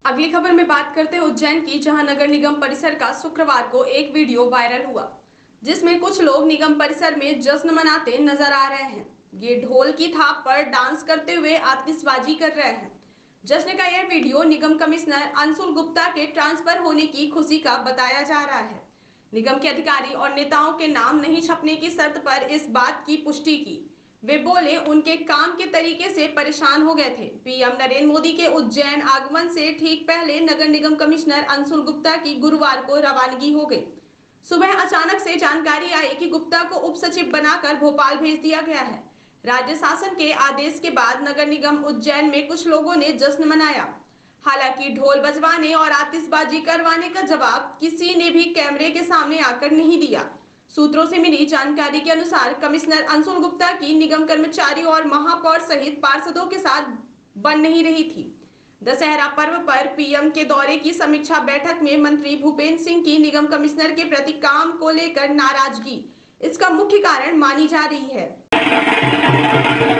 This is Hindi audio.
अगली खबर में बात करते हैं उज्जैन की, जहां नगर निगम परिसर का शुक्रवार को एक वीडियो वायरल हुआ जिसमें कुछ लोग निगम परिसर में जश्न मनाते नजर आ रहे हैं। ये ढोल की थाप पर डांस करते हुए आतिशबाजी कर रहे हैं। जश्न का यह वीडियो निगम कमिश्नर अंशुल गुप्ता के ट्रांसफर होने की खुशी का बताया जा रहा है। निगम के अधिकारी और नेताओं के नाम नहीं छपने की शर्त पर इस बात की पुष्टि की। वे बोले उनके काम के तरीके से परेशान हो गए थे। पीएम नरेंद्र मोदी के उज्जैन आगमन से ठीक पहले नगर निगम कमिश्नर अंशुल गुप्ता की गुरुवार को रवानगी हो गई। सुबह अचानक से जानकारी आई कि गुप्ता को उप सचिव बनाकर भोपाल भेज दिया गया है। राज्य शासन के आदेश के बाद नगर निगम उज्जैन में कुछ लोगों ने जश्न मनाया। हालांकि ढोल बजवाने और आतिशबाजी करवाने का जवाब किसी ने भी कैमरे के सामने आकर नहीं दिया। सूत्रों से मिली जानकारी के अनुसार कमिश्नर अंशुल गुप्ता की निगम कर्मचारियों और महापौर सहित पार्षदों के साथ बन नहीं रही थी। दशहरा पर्व पर पीएम के दौरे की समीक्षा बैठक में मंत्री भूपेंद्र सिंह की निगम कमिश्नर के प्रति काम को लेकर नाराजगी इसका मुख्य कारण मानी जा रही है।